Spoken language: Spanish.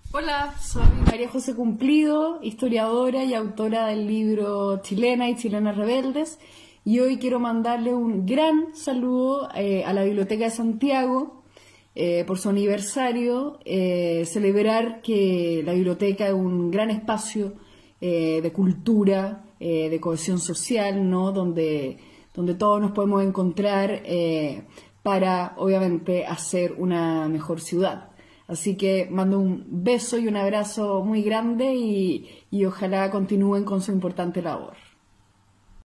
Hola, soy María José Cumplido, historiadora y autora del libro Chilena y Chilenas Rebeldes, y hoy quiero mandarle un gran saludo a la Biblioteca de Santiago por su aniversario, celebrar que la biblioteca es un gran espacio de cultura, de cohesión social, ¿no? Donde todos nos podemos encontrar para, obviamente, hacer una mejor ciudad. Así que mando un beso y un abrazo muy grande y ojalá continúen con su importante labor.